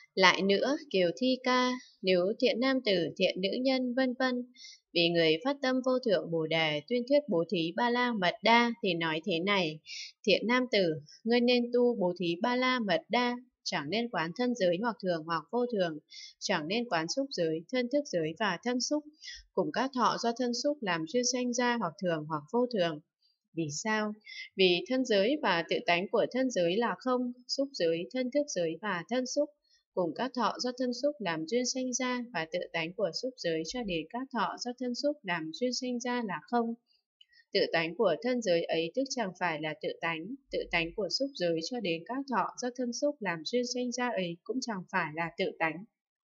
Lại nữa, Kiều Thi Ca, nếu thiện nam tử, thiện nữ nhân, vân vân, vì người phát tâm vô thượng Bồ đề tuyên thuyết bố thí ba la mật đa thì nói thế này: thiện nam tử, ngươi nên tu bố thí ba la mật đa, chẳng nên quán thân giới hoặc thường hoặc vô thường, chẳng nên quán xúc giới, thân thức giới và thân xúc, cùng các thọ do thân xúc làm duyên sanh ra hoặc thường hoặc vô thường. Vì sao? Vì thân giới và tự tánh của thân giới là không, xúc giới, thân thức giới và thân xúc, cùng các thọ do thân xúc làm duyên sanh ra, và tự tánh của xúc giới cho đến các thọ do thân xúc làm duyên sanh ra là không. Tự tánh của thân giới ấy tức chẳng phải là tự tánh của xúc giới cho đến các thọ do thân xúc làm duyên sanh ra ấy cũng chẳng phải là tự tánh.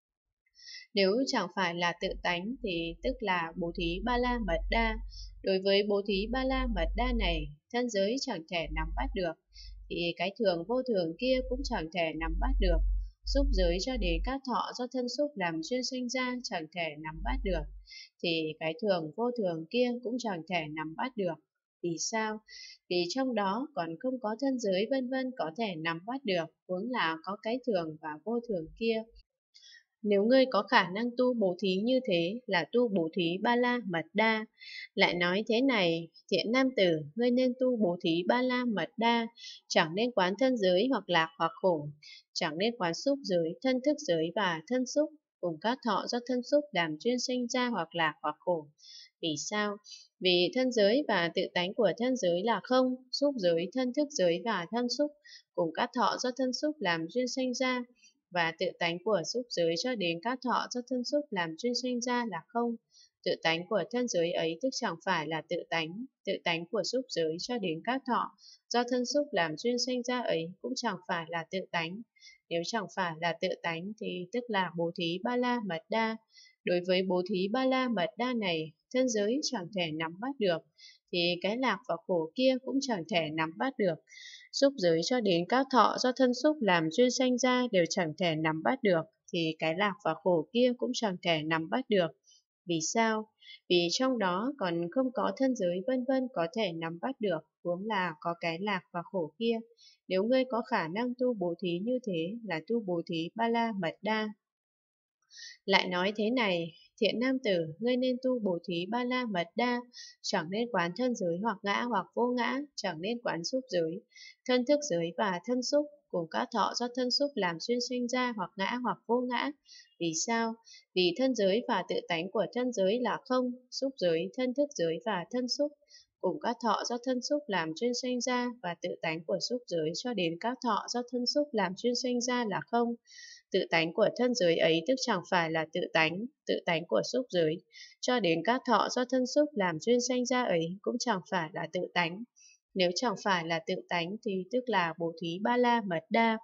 Nếu chẳng phải là tự tánh thì tức là bố thí ba la mật đa. Đối với bố thí ba la mật đa này, thân giới chẳng thể nắm bắt được, thì cái thường vô thường kia cũng chẳng thể nắm bắt được. Xúc giới cho đến các thọ do thân xúc làm duyên sinh ra chẳng thể nắm bắt được, thì cái thường vô thường kia cũng chẳng thể nắm bắt được. Vì sao? Vì trong đó còn không có thân giới vân vân có thể nắm bắt được, huống là có cái thường và vô thường kia. Nếu ngươi có khả năng tu bố thí như thế là tu bố thí ba la mật đa. Lại nói thế này: thiện nam tử, ngươi nên tu bố thí ba la mật đa, chẳng nên quán thân giới hoặc lạc hoặc khổ, chẳng nên quán xúc giới, thân thức giới và thân xúc, cùng các thọ do thân xúc làm duyên sinh ra hoặc lạc hoặc khổ. Vì sao? Vì thân giới và tự tánh của thân giới là không, xúc giới, thân thức giới và thân xúc, cùng các thọ do thân xúc làm duyên sinh ra, và tự tánh của xúc giới cho đến các thọ do thân xúc làm duyên sinh ra là không. Tự tánh của thân giới ấy tức chẳng phải là tự tánh của xúc giới cho đến các thọ do thân xúc làm duyên sinh ra ấy cũng chẳng phải là tự tánh. Nếu chẳng phải là tự tánh thì tức là bố thí ba la mật đa. Đối với bố thí ba la mật đa này, thân giới chẳng thể nắm bắt được, thì cái lạc và khổ kia cũng chẳng thể nắm bắt được. Xúc giới cho đến các thọ do thân xúc làm duyên sanh ra đều chẳng thể nắm bắt được, thì cái lạc và khổ kia cũng chẳng thể nắm bắt được. Vì sao? Vì trong đó còn không có thân giới vân vân có thể nắm bắt được, huống là có cái lạc và khổ kia. Nếu ngươi có khả năng tu bố thí như thế là tu bố thí ba la mật đa. Lại nói thế này: thiện nam tử, ngươi nên tu bố thí ba la mật đa, chẳng nên quán thân giới hoặc ngã hoặc vô ngã, chẳng nên quán xúc giới, thân thức giới và thân xúc, cùng các thọ do thân xúc làm duyên sinh ra hoặc ngã hoặc vô ngã. Vì sao? Vì thân giới và tự tánh của thân giới là không, xúc giới, thân thức giới và thân xúc, cùng các thọ do thân xúc làm duyên sinh ra, và tự tánh của xúc giới cho đến các thọ do thân xúc làm duyên sinh ra là không. Tự tánh của thân giới ấy tức chẳng phải là tự tánh của xúc giới, cho đến các thọ do thân xúc làm duyên sanh ra ấy cũng chẳng phải là tự tánh. Nếu chẳng phải là tự tánh thì tức là bố thí ba la mật đa.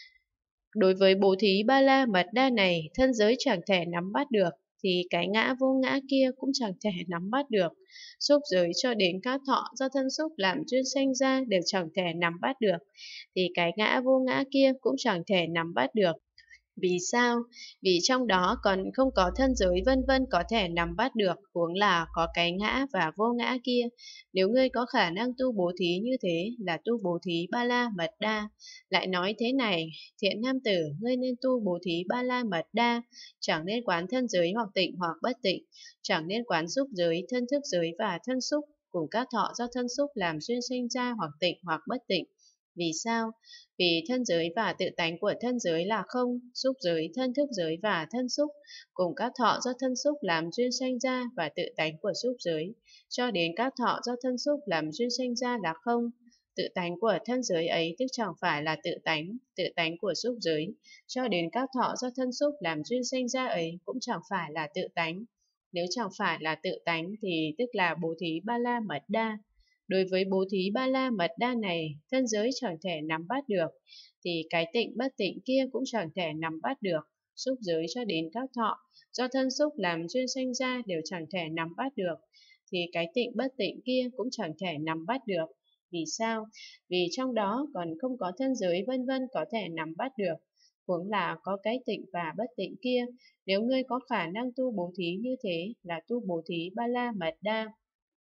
Đối với bố thí ba la mật đa này, thân giới chẳng thể nắm bắt được, thì cái ngã vô ngã kia cũng chẳng thể nắm bắt được. Xúc giới cho đến các thọ do thân xúc làm duyên sanh ra đều chẳng thể nắm bắt được, thì cái ngã vô ngã kia cũng chẳng thể nắm bắt được. Vì sao? Vì trong đó còn không có thân giới vân vân có thể nắm bắt được, huống là có cái ngã và vô ngã kia. Nếu ngươi có khả năng tu bố thí như thế là tu bố thí ba la mật đa. Lại nói thế này: thiện nam tử, ngươi nên tu bố thí ba la mật đa, chẳng nên quán thân giới hoặc tịnh hoặc bất tịnh, chẳng nên quán xúc giới, thân thức giới và thân xúc, cùng các thọ do thân xúc làm duyên sinh ra hoặc tịnh hoặc bất tịnh. Vì sao? Vì thân giới và tự tánh của thân giới là không, xúc giới, thân thức giới và thân xúc, cùng các thọ do thân xúc làm duyên sanh ra, và tự tánh của xúc giới, cho đến các thọ do thân xúc làm duyên sanh ra là không. Tự tánh của thân giới ấy tức chẳng phải là tự tánh của xúc giới, cho đến các thọ do thân xúc làm duyên sanh ra ấy cũng chẳng phải là tự tánh. Nếu chẳng phải là tự tánh thì tức là bố thí ba la mật đa. Đối với bố thí ba la mật đa này, thân giới chẳng thể nắm bắt được, thì cái tịnh bất tịnh kia cũng chẳng thể nắm bắt được. Xúc giới cho đến các thọ do thân xúc làm duyên sanh ra đều chẳng thể nắm bắt được, thì cái tịnh bất tịnh kia cũng chẳng thể nắm bắt được. Vì sao? Vì trong đó còn không có thân giới vân vân có thể nắm bắt được, huống là có cái tịnh và bất tịnh kia. Nếu ngươi có khả năng tu bố thí như thế là tu bố thí ba la mật đa.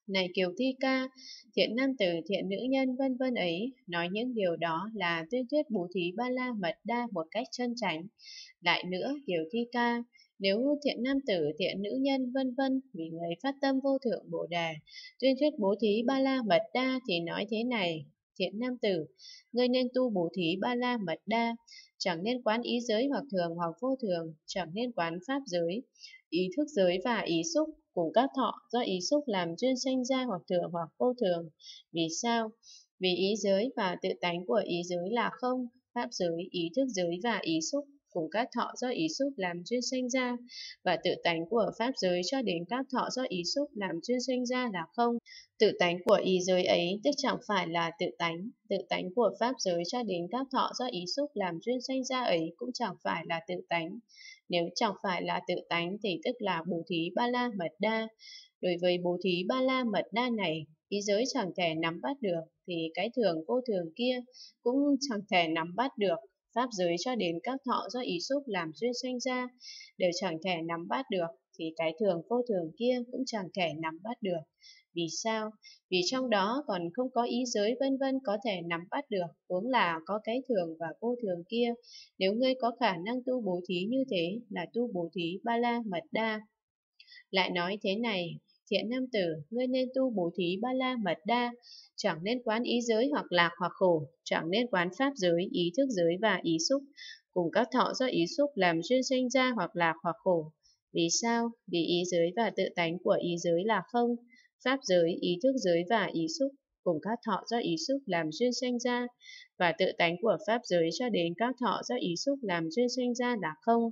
Này Kiều Thi Ca, thiện nam tử, thiện nữ nhân vân vân ấy, nói những điều đó là tuyên thuyết bố thí ba la mật đa một cách chân chánh. Lại nữa, Kiều Thi Ca, nếu thiện nam tử, thiện nữ nhân vân vân vì người phát tâm vô thượng Bồ đề, tuyên thuyết bố thí ba la mật đa thì nói thế này: thiện nam tử, ngươi nên tu bố thí ba la mật đa, chẳng nên quán ý giới hoặc thường hoặc vô thường, chẳng nên quán pháp giới, ý thức giới và ý xúc cùng các thọ do ý xúc làm duyên sanh ra hoặc thường hoặc vô thường. Vì sao? Vì ý giới và tự tánh của ý giới là không, pháp giới, ý thức giới và ý xúc cùng các thọ do ý xúc làm duyên sanh ra, và tự tánh của pháp giới cho đến các thọ do ý xúc làm duyên sanh ra là không. Tự tánh của ý giới ấy tức chẳng phải là tự tánh của pháp giới cho đến các thọ do ý xúc làm duyên sanh ra ấy cũng chẳng phải là tự tánh. Nếu chẳng phải là tự tánh thì tức là bố thí ba la mật đa. Đối với bố thí ba la mật đa này, ý giới chẳng thể nắm bắt được, thì cái thường vô thường kia cũng chẳng thể nắm bắt được. Pháp giới cho đến các thọ do ý xúc làm duyên sanh ra đều chẳng thể nắm bắt được, thì cái thường vô thường kia cũng chẳng thể nắm bắt được. Vì sao? Vì trong đó còn không có ý giới vân vân có thể nắm bắt được, huống là có cái thường và vô thường kia. Nếu ngươi có khả năng tu bố thí như thế là tu bố thí ba la mật đa. Lại nói thế này: thiện nam tử, ngươi nên tu bố thí ba la mật đa, chẳng nên quán ý giới hoặc lạc hoặc khổ, chẳng nên quán pháp giới, ý thức giới và ý xúc cùng các thọ do ý xúc làm duyên sinh ra hoặc lạc hoặc khổ. Vì sao? Vì ý giới và tự tánh của ý giới là không, pháp giới, ý thức giới và ý xúc cùng các thọ do ý xúc làm duyên sinh ra, và tự tánh của pháp giới cho đến các thọ do ý xúc làm duyên sinh ra là không.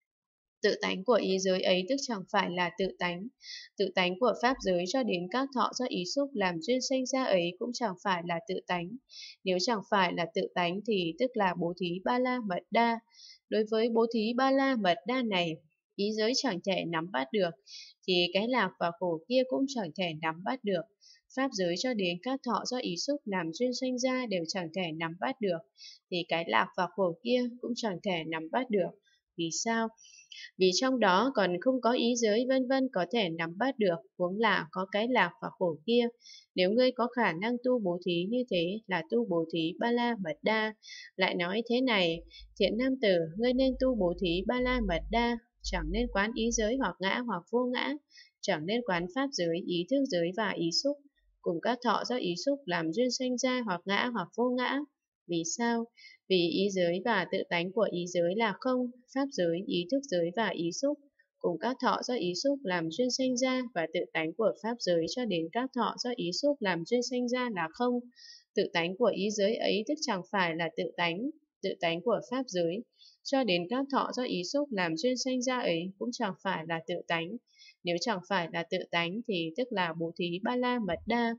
Tự tánh của ý giới ấy tức chẳng phải là tự tánh của pháp giới cho đến các thọ do ý xúc làm duyên sinh ra ấy cũng chẳng phải là tự tánh. Nếu chẳng phải là tự tánh thì tức là bố thí ba la mật đa. Đối với bố thí ba la mật đa này, ý giới chẳng thể nắm bắt được, thì cái lạc và khổ kia cũng chẳng thể nắm bắt được. Pháp giới cho đến các thọ do ý xúc làm duyên sinh ra đều chẳng thể nắm bắt được, thì cái lạc và khổ kia cũng chẳng thể nắm bắt được. Vì sao? Vì trong đó còn không có ý giới vân vân có thể nắm bắt được, huống là có cái lạc và khổ kia. Nếu ngươi có khả năng tu bố thí như thế là tu bố thí ba la mật đa. Lại nói thế này: thiện nam tử, ngươi nên tu bố thí ba la mật đa, chẳng nên quán ý giới hoặc ngã hoặc vô ngã, chẳng nên quán pháp giới, ý thức giới và ý xúc cùng các thọ do ý xúc làm duyên sinh ra hoặc ngã hoặc vô ngã. Vì sao? Vì ý giới và tự tánh của ý giới là không, pháp giới, ý thức giới và ý xúc cùng các thọ do ý xúc làm duyên sinh ra, và tự tánh của pháp giới cho đến các thọ do ý xúc làm duyên sinh ra là không. Tự tánh của ý giới ấy tức chẳng phải là tự tánh của pháp giới cho đến các thọ do ý xúc làm duyên sinh ra ấy cũng chẳng phải là tự tánh. Nếu chẳng phải là tự tánh thì tức là bố thí ba la mật đa.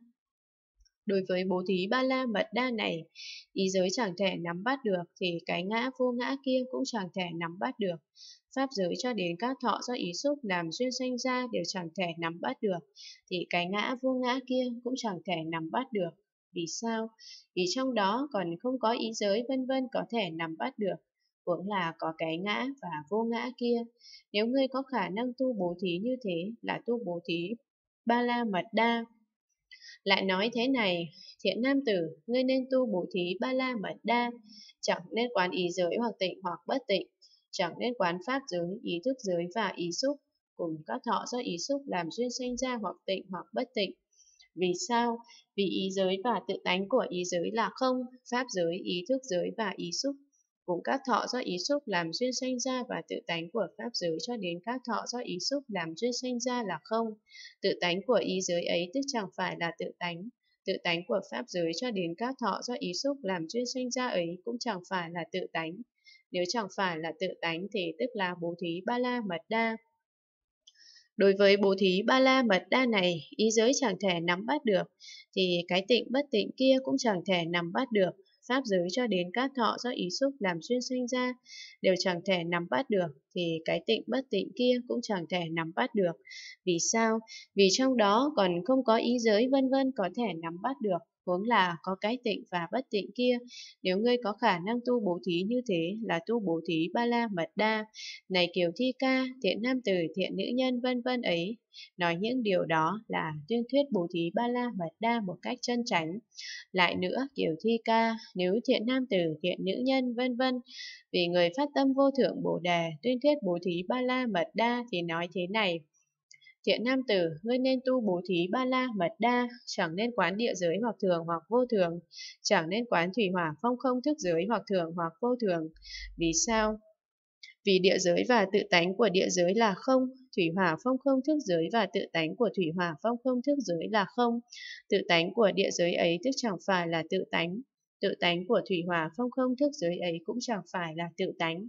Đối với bố thí ba la mật đa này, ý giới chẳng thể nắm bắt được, thì cái ngã vô ngã kia cũng chẳng thể nắm bắt được. Pháp giới cho đến các thọ do ý xúc làm duyên sanh ra đều chẳng thể nắm bắt được, thì cái ngã vô ngã kia cũng chẳng thể nắm bắt được. Vì sao? Vì trong đó còn không có ý giới vân vân có thể nắm bắt được, huống là có cái ngã và vô ngã kia. Nếu ngươi có khả năng tu bố thí như thế là tu bố thí ba la mật đa. Lại nói thế này: thiện nam tử, ngươi nên tu bố thí ba la mật đa, chẳng nên quán ý giới hoặc tịnh hoặc bất tịnh, chẳng nên quán pháp giới, ý thức giới và ý xúc cùng các thọ do ý xúc làm duyên sinh ra hoặc tịnh hoặc bất tịnh. Vì sao? Vì ý giới và tự tánh của ý giới là không, pháp giới, ý thức giới và ý xúc cùng các thọ do ý xúc làm duyên sanh ra, và tự tánh của pháp giới cho đến các thọ do ý xúc làm duyên sanh ra là không. Tự tánh của ý giới ấy tức chẳng phải là tự tánh của pháp giới cho đến các thọ do ý xúc làm duyên sanh ra ấy cũng chẳng phải là tự tánh. Nếu chẳng phải là tự tánh thì tức là bố thí ba la mật đa. Đối với bố thí ba la mật đa này, ý giới chẳng thể nắm bắt được, thì cái tịnh bất tịnh kia cũng chẳng thể nắm bắt được. Pháp giới cho đến các thọ do ý xúc làm duyên sinh ra đều chẳng thể nắm bắt được, thì cái tịnh bất tịnh kia cũng chẳng thể nắm bắt được. Vì sao? Vì trong đó còn không có ý giới vân vân có thể nắm bắt được, huống là có cái tịnh và bất tịnh kia. Nếu ngươi có khả năng tu bố thí như thế là tu bố thí ba la mật đa. Này Kiều Thi Ca, thiện nam tử, thiện nữ nhân vân vân ấy, nói những điều đó là tuyên thuyết bố thí ba la mật đa một cách chân chánh. Lại nữa, Kiều Thi Ca, nếu thiện nam tử, thiện nữ nhân vân vân, vì người phát tâm vô thượng Bồ đề tuyên thuyết bố thí ba la mật đa thì nói thế này: Thiện nam tử, ngươi nên tu bố thí ba la mật đa, chẳng nên quán địa giới hoặc thường hoặc vô thường, chẳng nên quán thủy hỏa phong không thức giới hoặc thường hoặc vô thường. Vì sao? Vì địa giới và tự tánh của địa giới là không, thủy hỏa phong không thức giới và tự tánh của thủy hỏa phong không thức giới là không. Tự tánh của địa giới ấy tức chẳng phải là tự tánh của thủy hỏa phong không thức giới ấy cũng chẳng phải là tự tánh.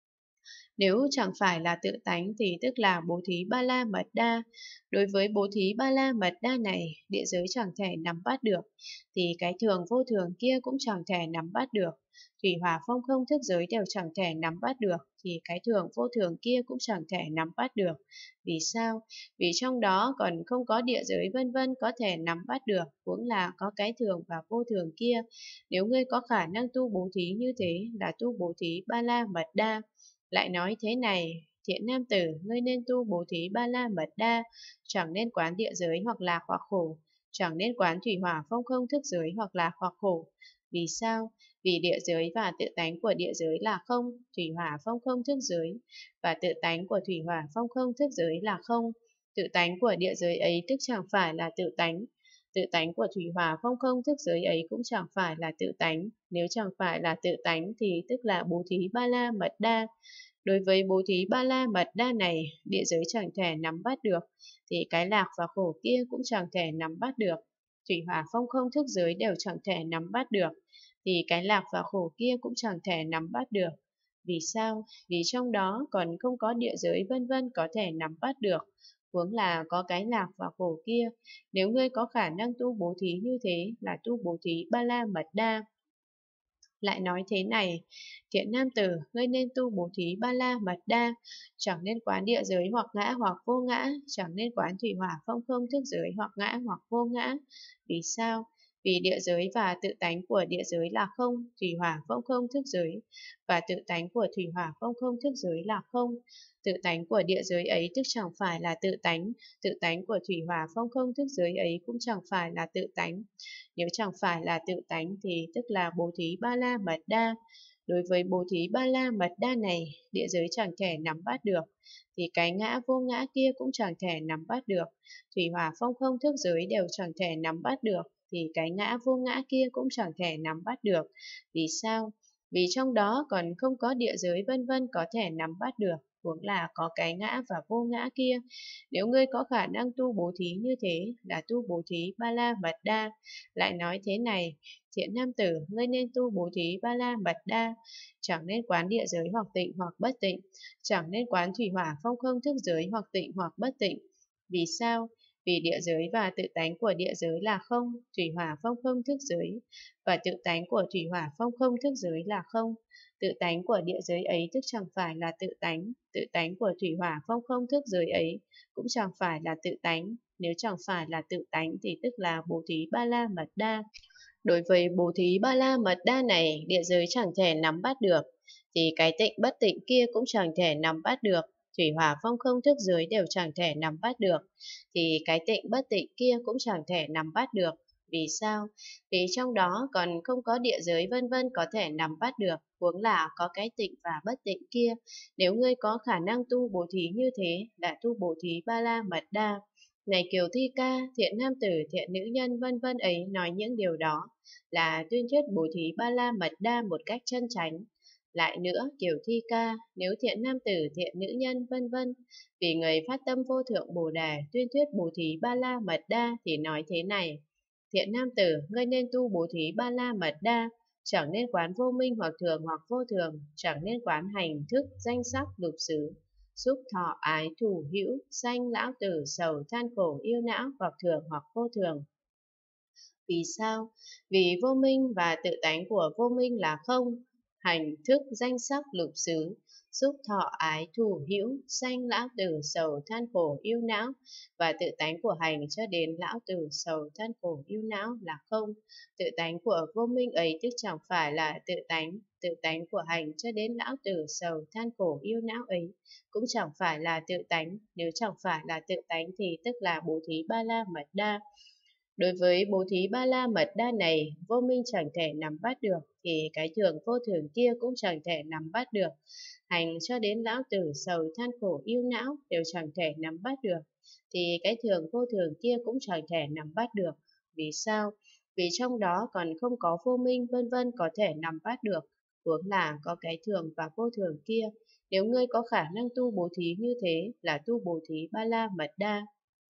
Nếu chẳng phải là tự tánh thì tức là bố thí ba la mật đa. Đối với bố thí ba la mật đa này, địa giới chẳng thể nắm bắt được, thì cái thường vô thường kia cũng chẳng thể nắm bắt được. Thủy hỏa phong không thức giới đều chẳng thể nắm bắt được, thì cái thường vô thường kia cũng chẳng thể nắm bắt được. Vì sao? Vì trong đó còn không có địa giới vân vân có thể nắm bắt được, huống là có cái thường và vô thường kia. Nếu ngươi có khả năng tu bố thí như thế là tu bố thí ba la mật đa. Lại nói thế này, thiện nam tử, ngươi nên tu bố thí ba la mật đa, chẳng nên quán địa giới hoặc lạc hoặc khổ, chẳng nên quán thủy hỏa phong không thức giới hoặc lạc hoặc khổ. Vì sao? Vì địa giới và tự tánh của địa giới là không, thủy hỏa phong không thức giới, và tự tánh của thủy hỏa phong không thức giới là không. Tự tánh của địa giới ấy tức chẳng phải là tự tánh. Tự tánh của thủy hỏa phong không thức giới ấy cũng chẳng phải là tự tánh. Nếu chẳng phải là tự tánh thì tức là bố thí ba la mật đa. Đối với bố thí ba la mật đa này, địa giới chẳng thể nắm bắt được, thì cái lạc và khổ kia cũng chẳng thể nắm bắt được. Thủy hỏa phong không thức giới đều chẳng thể nắm bắt được, thì cái lạc và khổ kia cũng chẳng thể nắm bắt được. Vì sao? Vì trong đó còn không có địa giới vân vân có thể nắm bắt được, huống là có cái lạc và khổ kia. Nếu ngươi có khả năng tu bố thí như thế là tu bố thí ba la mật đa. Lại nói thế này, thiện nam tử, ngươi nên tu bố thí ba la mật đa, chẳng nên quán địa giới hoặc ngã hoặc vô ngã, chẳng nên quán thủy hỏa phong không thức giới hoặc ngã hoặc vô ngã. Vì sao? Vì địa giới và tự tánh của địa giới là không, thủy hỏa phong không thức giới, và tự tánh của thủy hỏa phong không thức giới là không. Tự tánh của địa giới ấy tức chẳng phải là tự tánh của thủy hỏa phong không thức giới ấy cũng chẳng phải là tự tánh. Nếu chẳng phải là tự tánh thì tức là bố thí ba la mật đa. Đối với bố thí ba la mật đa này, địa giới chẳng thể nắm bắt được, thì cái ngã vô ngã kia cũng chẳng thể nắm bắt được. Thủy hỏa phong không thức giới đều chẳng thể nắm bắt được, thì cái ngã vô ngã kia cũng chẳng thể nắm bắt được. Vì sao? Vì trong đó còn không có địa giới vân vân có thể nắm bắt được, huống là có cái ngã và vô ngã kia. Nếu ngươi có khả năng tu bố thí như thế là tu bố thí ba la mật đa. Lại nói thế này, thiện nam tử, ngươi nên tu bố thí ba la mật đa, chẳng nên quán địa giới hoặc tịnh hoặc bất tịnh, chẳng nên quán thủy hỏa phong không thức giới hoặc tịnh hoặc bất tịnh. Vì sao? Vì địa giới và tự tánh của địa giới là không, thủy hỏa phong không thức giới, và tự tánh của thủy hỏa phong không thức giới là không. Tự tánh của địa giới ấy tức chẳng phải là tự tánh của thủy hỏa phong không thức giới ấy cũng chẳng phải là tự tánh. Nếu chẳng phải là tự tánh thì tức là bố thí ba la mật đa. Đối với bố thí ba la mật đa này, địa giới chẳng thể nắm bắt được, thì cái tịnh bất tịnh kia cũng chẳng thể nắm bắt được. Thủy hỏa phong không thức giới đều chẳng thể nắm bắt được, thì cái tịnh bất tịnh kia cũng chẳng thể nắm bắt được. Vì sao? Vì trong đó còn không có địa giới vân vân có thể nắm bắt được, huống là có cái tịnh và bất tịnh kia. Nếu ngươi có khả năng tu bố thí như thế là tu bố thí ba la mật đa. Này Kiều Thi Ca, thiện nam tử, thiện nữ nhân vân vân ấy nói những điều đó là tuyên thuyết bố thí ba la mật đa một cách chân chánh. Lại nữa, Kiều Thi Ca, nếu thiện nam tử, thiện nữ nhân vân vân vì người phát tâm vô thượng Bồ đề tuyên thuyết bố thí ba la mật đa thì nói thế này: Thiện nam tử, ngươi nên tu bố thí ba la mật đa, chẳng nên quán vô minh hoặc thường hoặc vô thường, chẳng nên quán hành thức danh sắc lục xứ, xúc thọ ái thủ hữu, sanh lão tử sầu than khổ yêu não hoặc thường hoặc vô thường. Vì sao? Vì vô minh và tự tánh của vô minh là không, hành thức danh sắc lục xứ, xúc thọ ái thù hữu, sanh lão tử sầu than khổ ưu não, và tự tánh của hành cho đến lão tử sầu than khổ ưu não là không. Tự tánh của vô minh ấy tức chẳng phải là tự tánh của hành cho đến lão tử sầu than khổ ưu não ấy cũng chẳng phải là tự tánh. Nếu chẳng phải là tự tánh thì tức là bố thí ba la mật đa. Đối với bố thí ba la mật đa này, vô minh chẳng thể nắm bắt được, thì cái thường vô thường kia cũng chẳng thể nắm bắt được. Hành cho đến lão tử sầu than khổ ưu não đều chẳng thể nắm bắt được, thì cái thường vô thường kia cũng chẳng thể nắm bắt được. Vì sao? Vì trong đó còn không có vô minh vân vân có thể nắm bắt được, huống là có cái thường và vô thường kia. Nếu ngươi có khả năng tu bố thí như thế là tu bố thí ba la mật đa.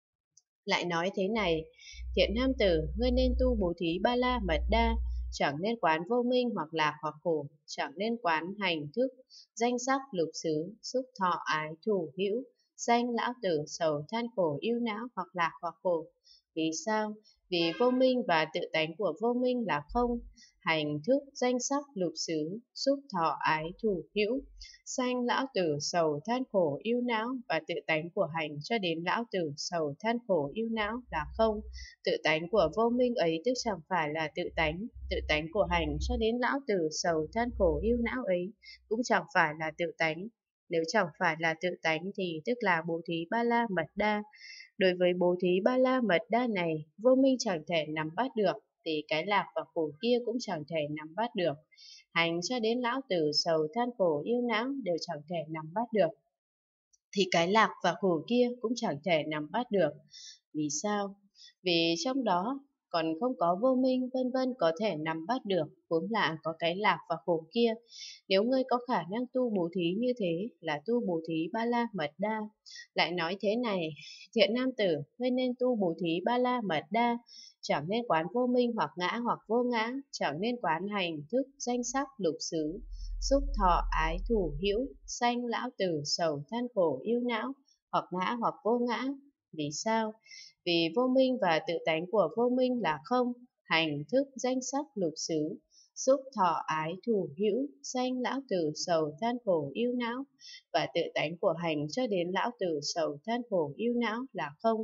Lại nói thế này, thiện nam tử, ngươi nên tu bố thí ba la mật đa, chẳng nên quán vô minh hoặc lạc hoặc khổ, chẳng nên quán hành thức, danh sắc lục xứ, xúc thọ ái thủ hữu, danh lão tử sầu than khổ ưu não hoặc lạc hoặc khổ. Vì sao? Vì vô minh và tự tánh của vô minh là không, hành thức, danh sắc lục xứ, xúc thọ ái thủ hữu, sanh lão tử sầu than khổ ưu não, và tự tánh của hành cho đến lão tử sầu than khổ ưu não là không. Tự tánh của vô minh ấy tức chẳng phải là tự tánh của hành cho đến lão tử sầu than khổ ưu não ấy cũng chẳng phải là tự tánh. Nếu chẳng phải là tự tánh thì tức là bố thí ba la mật đa. Đối với bố thí ba la mật đa này, vô minh chẳng thể nắm bắt được, thì cái lạc và khổ kia cũng chẳng thể nắm bắt được. Hành cho đến lão tử sầu than khổ yêu não đều chẳng thể nắm bắt được, thì cái lạc và khổ kia cũng chẳng thể nắm bắt được. Vì sao? Vì trong đó còn không có vô minh vân vân có thể nắm bắt được, huống là có cái lạc và khổ kia. Nếu ngươi có khả năng tu bố thí như thế là tu bố thí ba la mật đa. Lại nói thế này, thiện nam tử, ngươi nên tu bố thí ba la mật đa, chẳng nên quán vô minh hoặc ngã hoặc vô ngã, chẳng nên quán hành thức danh sắc lục xứ, xúc thọ ái thủ hữu, sanh lão tử sầu than khổ yêu não, hoặc ngã hoặc vô ngã. Vì sao? Vì vô minh và tự tánh của vô minh là không, hành thức danh sắc lục xứ, xúc thọ ái thủ hữu, sanh lão tử sầu than khổ yêu não, và tự tánh của hành cho đến lão tử sầu than khổ yêu não là không.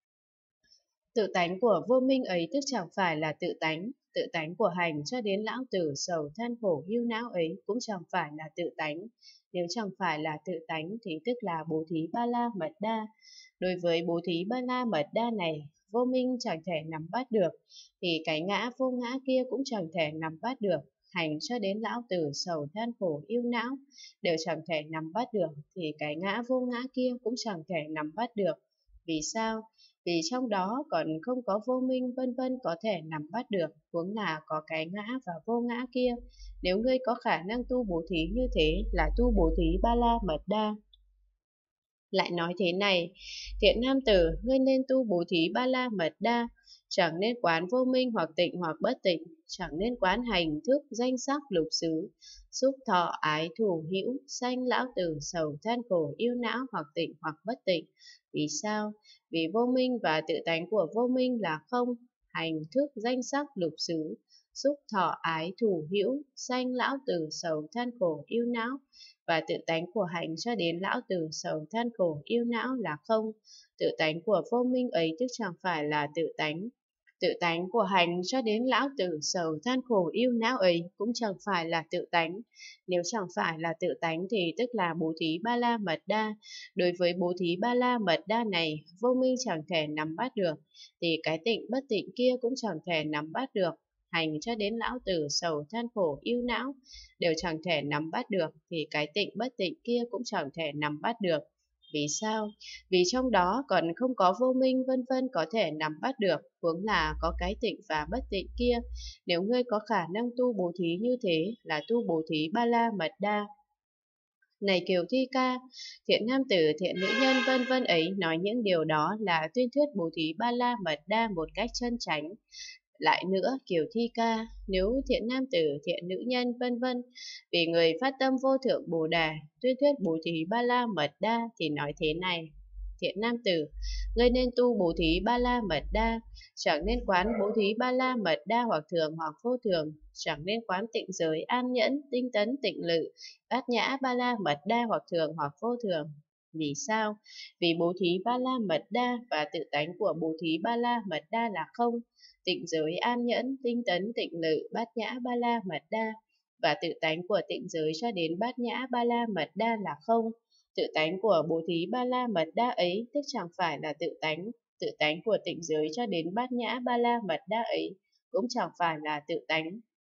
Tự tánh của vô minh ấy tức chẳng phải là tự tánh của hành cho đến lão tử sầu than khổ ưu não ấy cũng chẳng phải là tự tánh. Nếu chẳng phải là tự tánh thì tức là bố thí ba la mật đa. Đối với bố thí ba la mật đa này, vô minh chẳng thể nắm bắt được, thì cái ngã vô ngã kia cũng chẳng thể nắm bắt được. Hành cho đến lão tử sầu than khổ ưu não đều chẳng thể nắm bắt được, thì cái ngã vô ngã kia cũng chẳng thể nắm bắt được. Vì sao? Vì trong đó còn không có vô minh vân vân có thể nắm bắt được, huống là có cái ngã và vô ngã kia. Nếu ngươi có khả năng tu bố thí như thế là tu bố thí ba la mật đa. Lại nói thế này, thiện nam tử, ngươi nên tu bố thí ba la mật đa, chẳng nên quán vô minh hoặc tịnh hoặc bất tịnh, chẳng nên quán hành thức danh sắc lục xứ, xúc thọ ái thủ hữu, sanh lão tử sầu than khổ yêu não hoặc tịnh hoặc bất tịnh. Vì sao? Vì vô minh và tự tánh của vô minh là không, hành thức danh sắc lục xứ, xúc thọ ái thủ hữu, sanh lão tử sầu than khổ yêu não, và tự tánh của hành cho đến lão tử sầu than khổ yêu não là không. Tự tánh của vô minh ấy tức chẳng phải là tự tánh. Tự tánh của hành cho đến lão tử sầu than khổ yêu não ấy cũng chẳng phải là tự tánh. Nếu chẳng phải là tự tánh thì tức là bố thí ba la mật đa. Đối với bố thí ba la mật đa này, vô minh chẳng thể nắm bắt được, thì cái tịnh bất tịnh kia cũng chẳng thể nắm bắt được. Hành cho đến lão tử sầu than khổ yêu não đều chẳng thể nắm bắt được, thì cái tịnh bất tịnh kia cũng chẳng thể nắm bắt được. Vì sao? Vì trong đó còn không có vô minh vân vân có thể nắm bắt được, huống là có cái tịnh và bất tịnh kia. Nếu ngươi có khả năng tu bố thí như thế là tu bố thí ba la mật đa. Này Kiều Thi Ca, thiện nam tử, thiện nữ nhân vân vân ấy nói những điều đó là tuyên thuyết bố thí ba la mật đa một cách chân chánh. Lại nữa, Kiều Thi Ca, nếu thiện nam tử, thiện nữ nhân vân vân vì người phát tâm vô thượng Bồ Đề tuyên thuyết bố thí ba la mật đa thì nói thế này. thiện nam tử, ngươi nên tu bố thí ba la mật đa, chẳng nên quán bố thí ba la mật đa hoặc thường hoặc vô thường, chẳng nên quán tịnh giới, an nhẫn, tinh tấn, tịnh lự, bát nhã ba la mật đa hoặc thường hoặc vô thường. Vì sao? Vì bố thí ba la mật đa và tự tánh của bố thí ba la mật đa là không. Tịnh giới, an nhẫn, tinh tấn, tịnh lự, bát nhã ba la mật đa và tự tánh của tịnh giới cho đến bát nhã ba la mật đa là không. Tự tánh của bố thí ba la mật đa ấy tức chẳng phải là tự tánh của tịnh giới cho đến bát nhã ba la mật đa ấy cũng chẳng phải là tự tánh.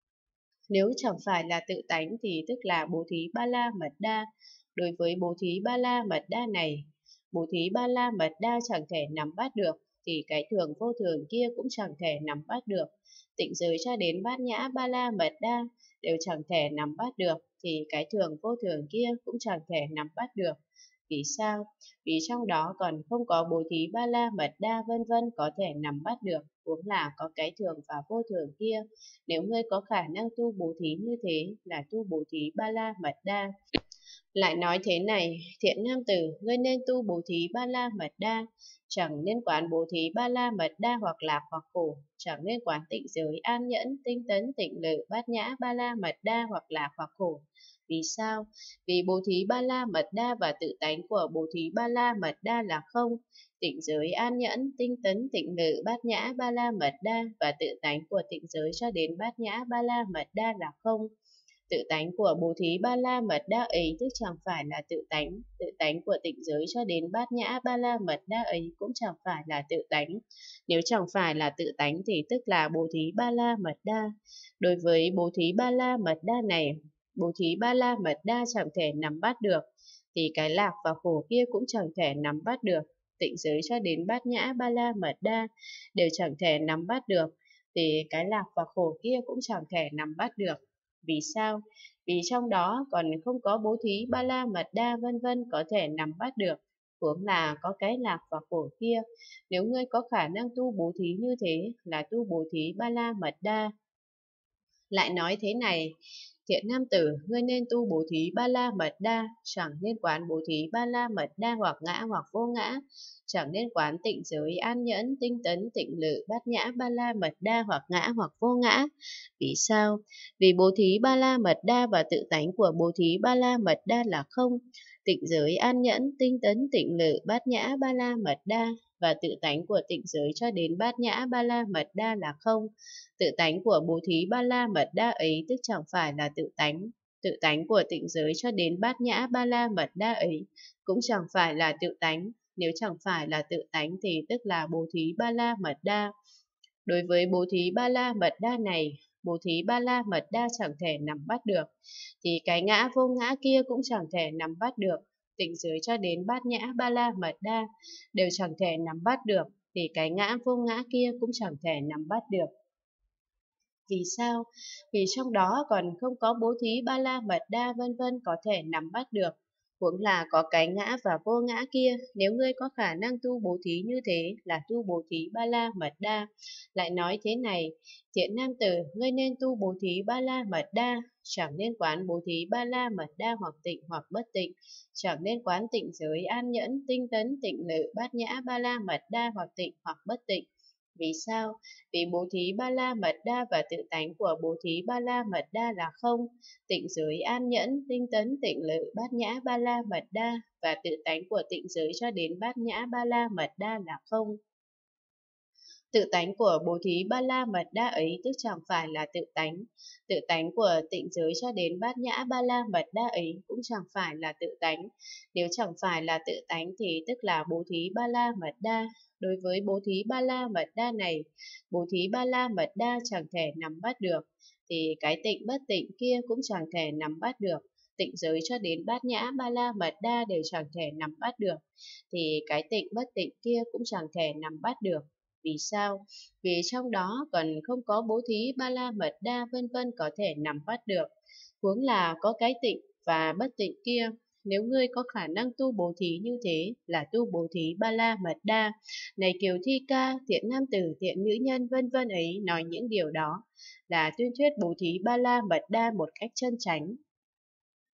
Nếu chẳng phải là tự tánh thì tức là bố thí ba la mật đa. Đối với bố thí ba la mật đa này, bố thí ba la mật đa chẳng thể nắm bắt được, thì cái thường vô thường kia cũng chẳng thể nắm bắt được. Tịnh giới cho đến bát nhã ba la mật đa đều chẳng thể nắm bắt được, thì cái thường vô thường kia cũng chẳng thể nắm bắt được. Vì sao? Vì trong đó còn không có bố thí ba la mật đa vân vân có thể nắm bắt được, huống là có cái thường và vô thường kia. Nếu ngươi có khả năng tu bố thí như thế là tu bố thí ba la mật đa. Lại nói thế này, thiện nam tử, ngươi nên tu bố thí ba la mật đa, chẳng nên quán bố thí ba la mật đa hoặc lạc hoặc khổ, chẳng nên quán tịnh giới, an nhẫn, tinh tấn, tịnh lự, bát nhã ba la mật đa hoặc lạc hoặc khổ. Vì sao? Vì bố thí ba la mật đa và tự tánh của bố thí ba la mật đa là không. Tịnh giới, an nhẫn, tinh tấn, tịnh lự, bát nhã ba la mật đa và tự tánh của tịnh giới cho đến bát nhã ba la mật đa là không. Tự tánh của bố thí ba la mật đa ấy tức chẳng phải là tự tánh của tịnh giới cho đến bát nhã ba la mật đa ấy cũng chẳng phải là tự tánh. Nếu chẳng phải là tự tánh thì tức là bố thí ba la mật đa. Đối với bố thí ba la mật đa này, bố thí ba la mật đa chẳng thể nắm bắt được, thì cái lạc và khổ kia cũng chẳng thể nắm bắt được. Tịnh giới cho đến bát nhã ba la mật đa đều chẳng thể nắm bắt được, thì cái lạc và khổ kia cũng chẳng thể nắm bắt được. Vì sao? Vì trong đó còn không có bố thí ba la mật đa vân vân có thể nắm bắt được, huống là có cái lạc và khổ kia. Nếu ngươi có khả năng tu bố thí như thế là tu bố thí ba la mật đa. Lại nói thế này, thiện nam tử, ngươi nên tu bố thí ba la mật đa, chẳng nên quán bố thí ba la mật đa hoặc ngã hoặc vô ngã, chẳng nên quán tịnh giới, an nhẫn, tinh tấn, tịnh lự, bát nhã ba la mật đa hoặc ngã hoặc vô ngã. Vì sao? Vì bố thí ba la mật đa và tự tánh của bố thí ba la mật đa là không. Tịnh giới, an nhẫn, tinh tấn, tịnh lự, bát nhã ba la mật đa và tự tánh của tịnh giới cho đến bát nhã ba la mật đa là không. Tự tánh của bố thí ba la mật đa ấy tức chẳng phải là tự tánh của tịnh giới cho đến bát nhã ba la mật đa ấy cũng chẳng phải là tự tánh. Nếu chẳng phải là tự tánh thì tức là bố thí ba la mật đa. Đối với bố thí ba la mật đa này, bố thí ba la mật đa chẳng thể nắm bắt được, thì cái ngã vô ngã kia cũng chẳng thể nắm bắt được. Tịnh giới cho đến bát nhã ba la mật đa đều chẳng thể nắm bắt được, thì cái ngã vô ngã kia cũng chẳng thể nắm bắt được. Vì sao? Vì trong đó còn không có bố thí ba la mật đa vân vân có thể nắm bắt được, huống là có cái ngã và vô ngã kia. Nếu ngươi có khả năng tu bố thí như thế là tu bố thí ba la mật đa. Lại nói thế này, thiện nam tử, ngươi nên tu bố thí ba la mật đa, chẳng nên quán bố thí ba la mật đa hoặc tịnh hoặc bất tịnh, chẳng nên quán tịnh giới, an nhẫn, tinh tấn, tịnh lự, bát nhã ba la mật đa hoặc tịnh hoặc bất tịnh. Vì sao? Vì bố thí ba la mật đa và tự tánh của bố thí ba la mật đa là không. Tịnh giới, an nhẫn, tinh tấn, tịnh lự, bát nhã ba la mật đa và tự tánh của tịnh giới cho đến bát nhã ba la mật đa là không. Tự tánh của bố thí ba la mật đa ấy tức chẳng phải là tự tánh của tịnh giới cho đến bát nhã ba la mật đa ấy cũng chẳng phải là tự tánh. Nếu chẳng phải là tự tánh thì tức là bố thí ba la mật đa. Đối với bố thí ba la mật đa này, bố thí ba la mật đa chẳng thể nắm bắt được, thì cái tịnh bất tịnh kia cũng chẳng thể nắm bắt được. Tịnh giới cho đến bát nhã ba la mật đa đều chẳng thể nắm bắt được, thì cái tịnh bất tịnh kia cũng chẳng thể nắm bắt được. Vì sao? Vì trong đó còn không có bố thí ba la mật đa vân vân có thể nắm bắt được, huống là có cái tịnh và bất tịnh kia. Nếu ngươi có khả năng tu bố thí như thế là tu bố thí ba la mật đa. Này Kiều Thi Ca, thiện nam tử, thiện nữ nhân vân vân ấy nói những điều đó là tuyên thuyết bố thí ba la mật đa một cách chân chánh.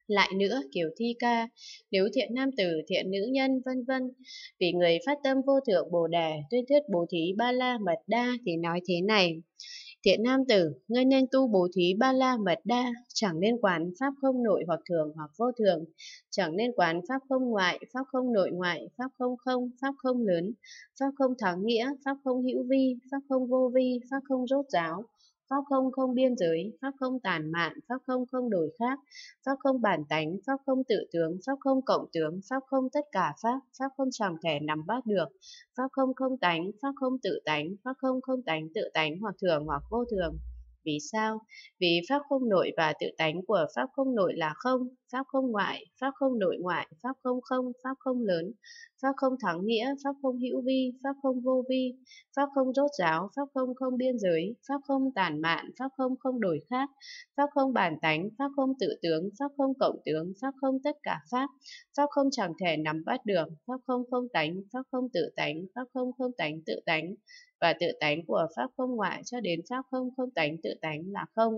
Lại nữa, kiểu thi ca, nếu thiện nam tử, thiện nữ nhân, vân vân, vì người phát tâm vô thượng Bồ Đề, tuyên thuyết bố thí ba la mật đa thì nói thế này: Thiện nam tử, ngươi nên tu bố thí ba la mật đa, chẳng nên quán pháp không nội hoặc thường hoặc vô thường, chẳng nên quán pháp không ngoại, pháp không nội ngoại, pháp không không, pháp không lớn, pháp không thắng nghĩa, pháp không hữu vi, pháp không vô vi, pháp không rốt ráo, pháp không không biên giới, pháp không tản mạn, pháp không không đổi khác, pháp không bản tánh, pháp không tự tướng, pháp không cộng tướng, pháp không tất cả pháp, pháp không chẳng thể nắm bắt được, pháp không không tánh, pháp không tự tánh, pháp không không tánh tự tánh hoặc thường hoặc vô thường. Vì sao? Vì pháp không nội và tự tánh của pháp không nội là không, pháp không ngoại, pháp không nội ngoại, pháp không không, pháp không lớn, pháp không thắng nghĩa, pháp không hữu vi, pháp không vô vi, pháp không rốt ráo, pháp không không biên giới, pháp không tản mạn, pháp không không đổi khác, pháp không bản tánh, pháp không tự tướng, pháp không cộng tướng, pháp không tất cả pháp, pháp không chẳng thể nắm bắt được, pháp không không tánh, pháp không tự tánh, pháp không không tánh tự tánh, và tự tánh của pháp không ngoại cho đến pháp không không tánh tự tánh là không.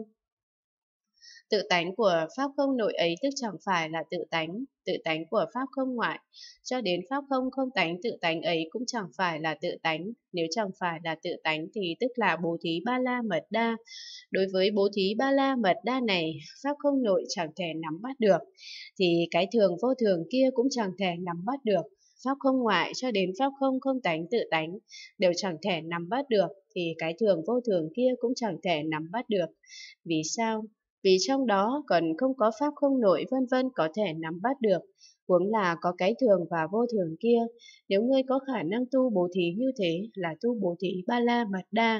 Tự tánh của pháp không nội ấy tức chẳng phải là tự tánh của pháp không ngoại, cho đến pháp không không tánh tự tánh ấy cũng chẳng phải là tự tánh, nếu chẳng phải là tự tánh thì tức là bố thí ba la mật đa. Đối với bố thí ba la mật đa này, pháp không nội chẳng thể nắm bắt được, thì cái thường vô thường kia cũng chẳng thể nắm bắt được. Pháp không ngoại cho đến pháp không không tánh tự tánh đều chẳng thể nắm bắt được, thì cái thường vô thường kia cũng chẳng thể nắm bắt được. Vì sao? Vì trong đó còn không có pháp không nội vân vân có thể nắm bắt được, huống là có cái thường và vô thường kia. Nếu ngươi có khả năng tu bố thí như thế là tu bố thí ba la mật đa.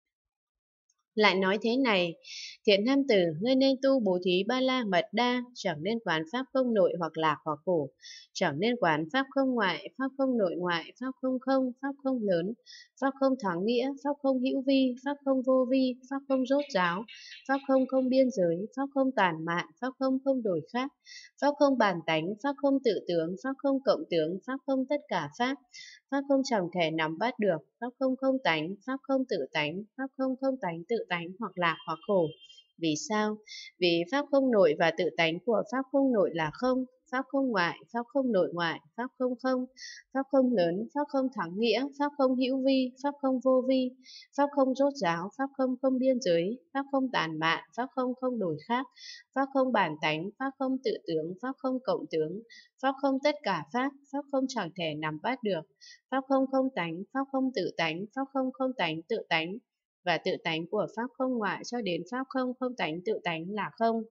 Lại nói thế này: Thiện nam tử, ngươi nên tu bố thí ba la mật đa, chẳng nên quán pháp không nội hoặc lạc hoặc khổ, chẳng nên quán pháp không ngoại, pháp không nội ngoại, pháp không không, pháp không lớn, pháp không thắng nghĩa, pháp không hữu vi, pháp không vô vi, pháp không rốt ráo, pháp không không biên giới, pháp không tản mạn, pháp không không đổi khác, pháp không bản tánh, pháp không tự tướng, pháp không cộng tướng, pháp không tất cả pháp, pháp không chẳng thể nắm bắt được, pháp không không tánh, pháp không tự tánh, pháp không không tánh tự tánh hoặc lạc hoặc khổ. Vì sao? Vì pháp không nội và tự tánh của pháp không nội là không, pháp không ngoại, pháp không nội ngoại, pháp không không, pháp không lớn, pháp không thắng nghĩa, pháp không hữu vi, pháp không vô vi, pháp không rốt ráo, pháp không không biên giới, pháp không tản mạn, pháp không không đổi khác, pháp không bản tánh, pháp không tự tướng, pháp không cộng tướng, pháp không tất cả pháp, pháp không chẳng thể nắm bắt được, pháp không không tánh, pháp không tự tánh, pháp không không tánh tự tánh, và tự tánh của pháp không ngoại cho đến pháp không không tánh tự tánh là không.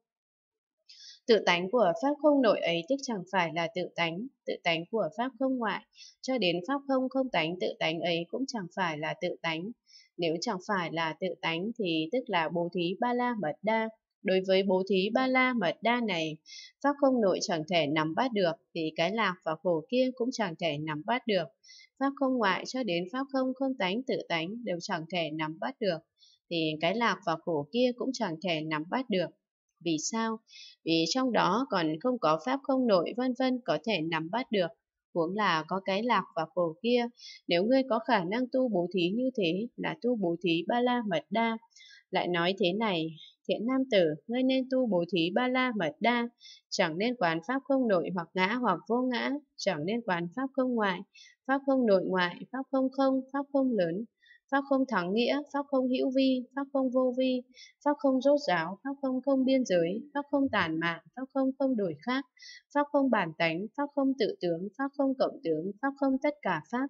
Tự tánh của pháp không nội ấy tức chẳng phải là tự tánh của pháp không ngoại cho đến pháp không không tánh tự tánh ấy cũng chẳng phải là tự tánh. Nếu chẳng phải là tự tánh thì tức là bố thí ba la mật đa. Đối với bố thí ba la mật đa này, pháp không nội chẳng thể nắm bắt được thì cái lạc và khổ kia cũng chẳng thể nắm bắt được. Pháp không ngoại cho đến pháp không không tánh tự tánh đều chẳng thể nắm bắt được thì cái lạc và khổ kia cũng chẳng thể nắm bắt được. Vì sao? Vì trong đó còn không có pháp không nội vân vân có thể nắm bắt được, huống là có cái lạc và khổ kia. Nếu ngươi có khả năng tu bố thí như thế là tu bố thí ba la mật đa. Lại nói thế này: Thiện nam tử, ngươi nên tu bố thí ba la mật đa, chẳng nên quán pháp không nội hoặc ngã hoặc vô ngã, chẳng nên quán pháp không ngoại, pháp không nội ngoại, pháp không không, pháp không lớn, pháp không thắng nghĩa, pháp không hữu vi, pháp không vô vi, pháp không rốt ráo, pháp không không biên giới, pháp không tản mạn, pháp không không đổi khác, pháp không bản tánh, pháp không tự tướng, pháp không cộng tướng, pháp không tất cả pháp.